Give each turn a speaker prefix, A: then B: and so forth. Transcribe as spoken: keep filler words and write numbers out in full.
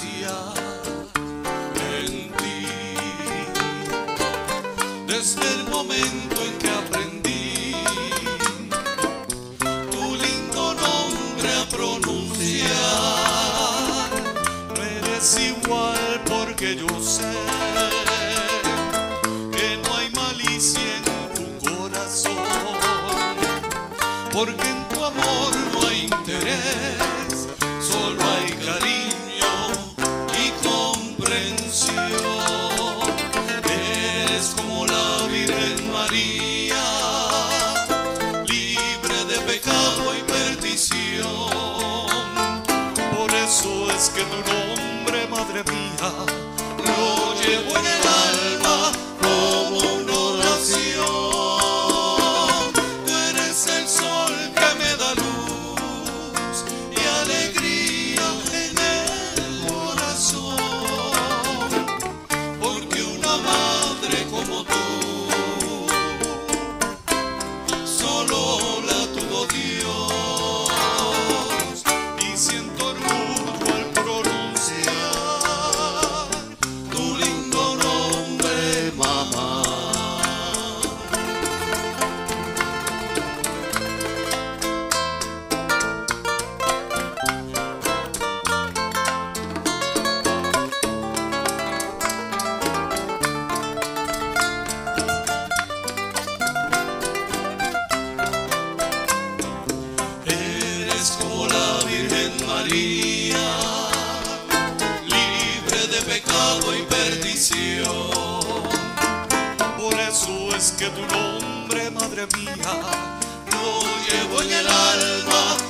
A: inocencia en ti. Desde el momento en que aprendí tu lindo nombre a pronunciar, no eres igual porque yo sé que no hay malicia en tu corazón, porque en tu amor no hay interés, solo hay cariño y comprensión. Eres como la Virgen María, libre de pecado y perdición. Por eso es que tu nombre, madre mía, lo llevo en el alma como una oración. Tú eres el sol que me da luz y alegría en el corazón, porque una madre como tú solo la tuvo Dios, y siento orgullo al pronunciar tu lindo nombre, mamá. Eres como la Virgen María, libre de pecado y perdición. Por eso es que tu nombre, madre mía, lo llevo en el alma